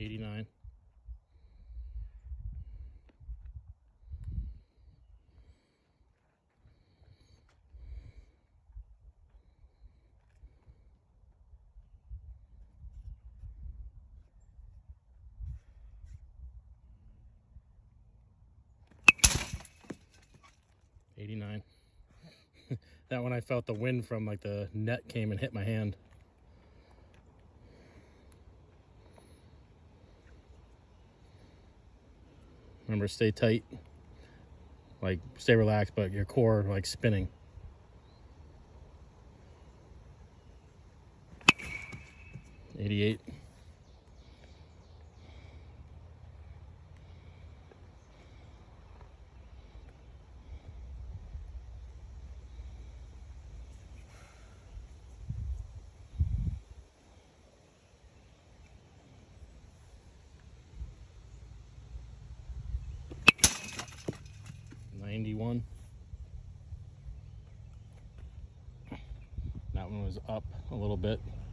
89. That one I felt the wind from like the net came and hit my hand. Remember, stay tight, like stay relaxed, but your core like spinning. 88. $91. That one was up a little bit.